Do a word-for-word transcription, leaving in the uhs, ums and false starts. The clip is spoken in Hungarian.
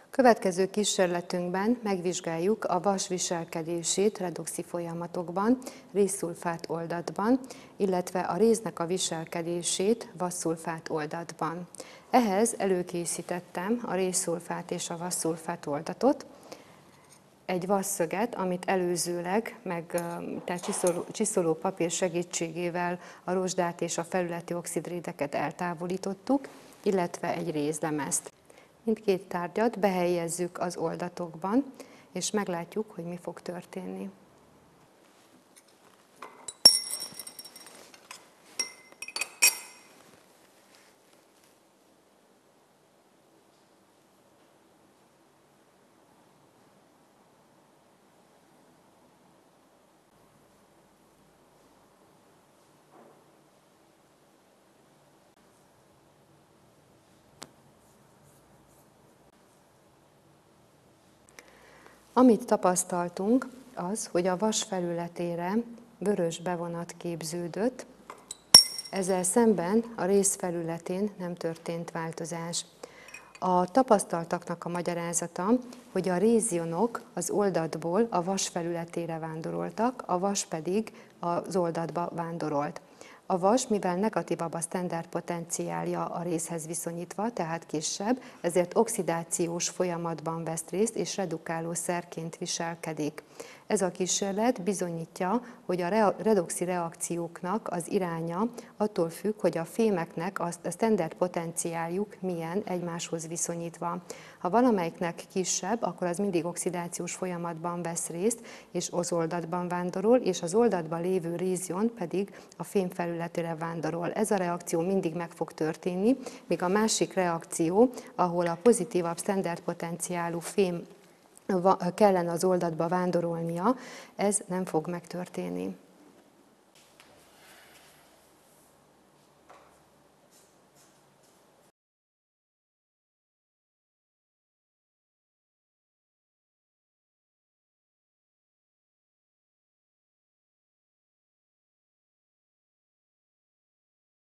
Következő kísérletünkben megvizsgáljuk a vas viselkedését redoxi folyamatokban, rézszulfát oldatban, illetve a réznek a viselkedését vasszulfát oldatban. Ehhez előkészítettem a rézszulfát és a vasszulfát oldatot, egy vasszöget, amit előzőleg, meg, tehát csiszoló, csiszoló papír segítségével a rozsdát és a felületi oxidrédeket eltávolítottuk, illetve egy rézlemezt. Mindkét tárgyat behelyezzük az oldatokban, és meglátjuk, hogy mi fog történni. Amit tapasztaltunk, az, hogy a vas felületére vörös bevonat képződött, ezzel szemben a réz felületén nem történt változás. A tapasztaltaknak a magyarázata, hogy a rézionok az oldatból a vas felületére vándoroltak, a vas pedig az oldatba vándorolt. A vas, mivel negatívabb a standard potenciálja a rézhez viszonyítva, tehát kisebb, ezért oxidációs folyamatban vesz részt és redukáló szerként viselkedik. Ez a kísérlet bizonyítja, hogy a redoxi reakcióknak az iránya attól függ, hogy a fémeknek a standard potenciáljuk milyen egymáshoz viszonyítva. Ha valamelyiknek kisebb, akkor az mindig oxidációs folyamatban vesz részt, és az oldatban vándorol, és az oldatban lévő rézion pedig a fém felületére vándorol. Ez a reakció mindig meg fog történni, míg a másik reakció, ahol a pozitívabb standard potenciálú fém kellene az oldatba vándorolnia, ez nem fog megtörténni.